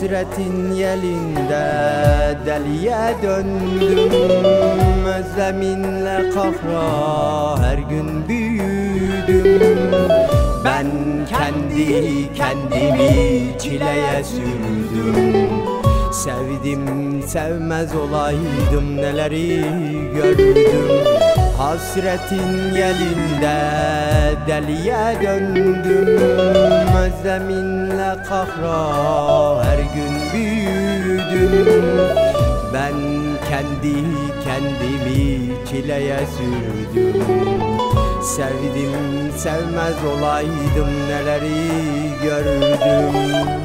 Hasretin yelinde deliye döndüm, özleminle kahra her gün büyüdüm. Ben kendi kendimi çileye sürdüm. Sevdim sevmez olaydım neleri gördüm. Hasretin yelinde deliye döndüm, özleminle kahra her gün büyüdüm. Ben kendi kendimi çileye sürdüm. Sevdim sevmez olaydım neleri gördüm.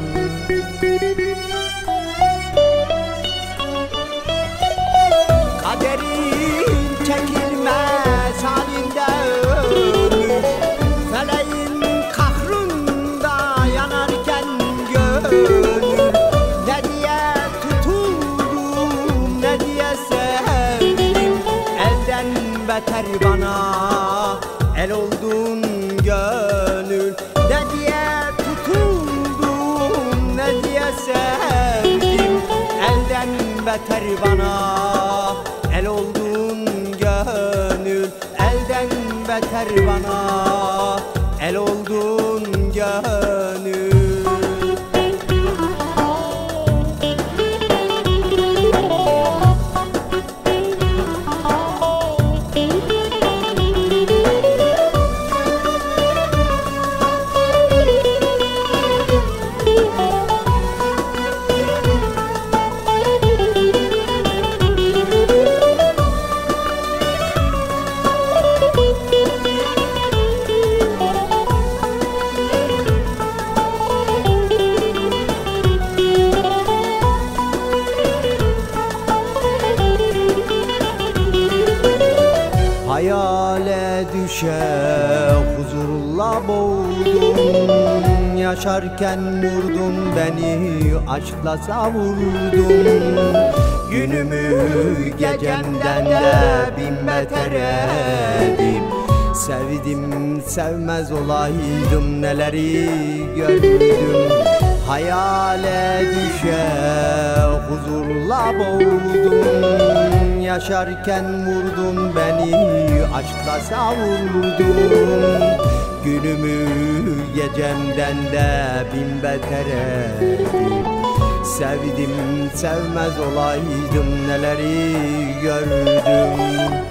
Kaderin çekilmez halinde ölmüş, feleğin kahrında yanarken gönül. Ne diye tutuldum, ne diye sevdim, elden beter bana el oldun gönül. Ne diye tutuldum, ne diye sevdim, elden beter bana el oldun gönül. Elden beter bana el oldun gönül. Hayale düşe huzurla boğdun, yaşarken vurdun beni aşkla savurdun. Günümü gecemden de bin beter edip, sevdim sevmez olaydım neleri gördüm. Hayale düşe huzurla boğdun, yaşarken vurdun beni aşkla savurdun. Günümü gecemden de bin beter edip, sevdim sevmez olaydım neleri gördüm.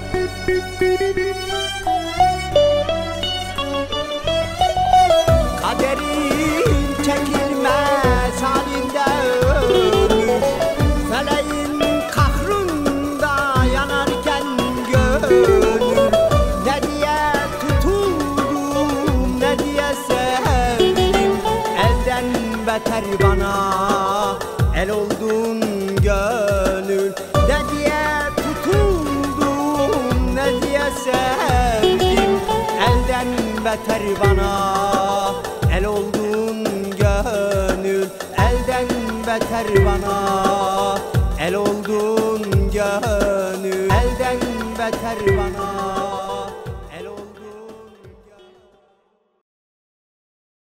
Kaderin çekilmez halinde ölmüş, feleğin kahrında yanarken gönül. Ne diye tutuldum, ne diye sevdim, elden beter bana el oldun gönül. Ne diye tutuldum, ne diye sevdim, elden beter bana el oldun gönül. Elden beter bana